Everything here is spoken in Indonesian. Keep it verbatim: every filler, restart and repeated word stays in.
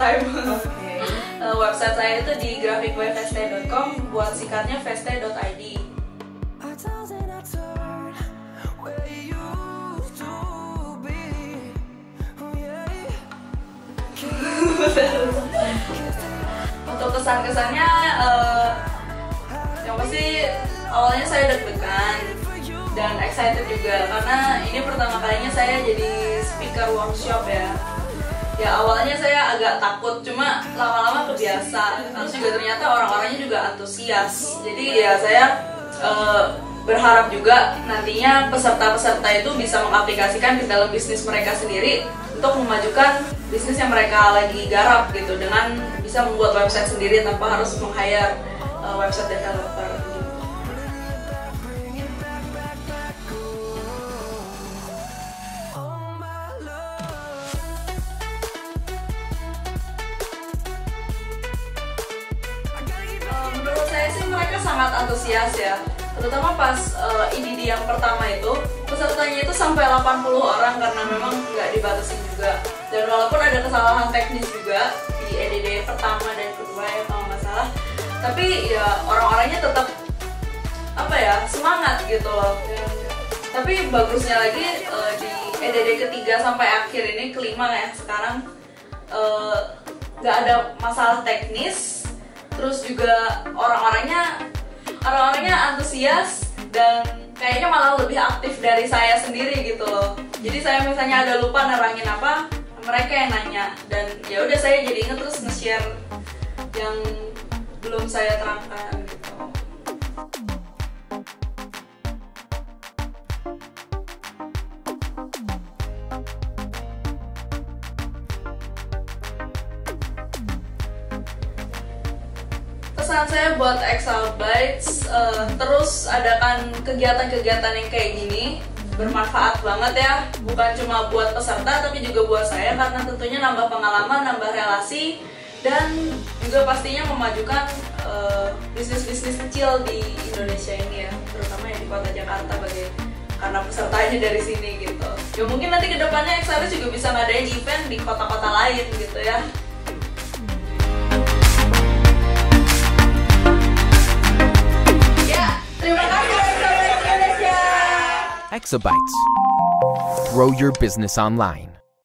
time. Oke. Uh, website saya itu di graphic by feste dot com, buat sikatnya feste dot i d. Untuk kesan-kesannya, uh, yang pasti awalnya saya deg-degan dan excited juga karena ini pertama kalinya saya jadi speaker workshop ya. Ya awalnya saya agak takut, cuma lama-lama kebiasa. Terus juga ternyata orang-orangnya juga antusias. Jadi ya saya uh, berharap juga nantinya peserta-peserta itu bisa mengaplikasikan ke dalam bisnis mereka sendiri untuk memajukan bisnis yang mereka lagi garap gitu, dengan bisa membuat website sendiri tanpa harus meng-hire uh, website developer gitu. Uh, menurut saya sih mereka sangat antusias ya, terutama pas uh, I D D yang pertama itu pesertanya itu sampai delapan puluh orang karena memang nggak dibatasi juga. Dan walaupun ada kesalahan teknis juga di E D D pertama dan kedua ya kalau nggak salah, tapi ya orang-orangnya tetap apa ya, semangat gitu loh. Dan, tapi bagusnya lagi uh, di E D D ketiga sampai akhir ini, kelima ya sekarang, nggak uh, ada masalah teknis. Terus juga orang-orangnya orang-orangnya antusias dan kayaknya malah lebih aktif dari saya sendiri gitu loh. Jadi saya misalnya ada lupa nerangin apa, mereka yang nanya, dan ya udah saya jadi inget terus nge-share yang belum saya terangkan gitu. Pesan saya buat Exabytes, uh, terus adakan kegiatan-kegiatan yang kayak gini, bermanfaat banget ya, bukan cuma buat peserta tapi juga buat saya, karena tentunya nambah pengalaman, nambah relasi, dan juga pastinya memajukan bisnis-bisnis uh, kecil di Indonesia ini ya, terutama ya di kota Jakarta, bagi karena pesertanya dari sini gitu. Ya mungkin nanti kedepannya Exabytes juga bisa ngadain event di kota-kota lain gitu ya. Terima kasih Exabytes Indonesia. Exabytes. Grow your business online.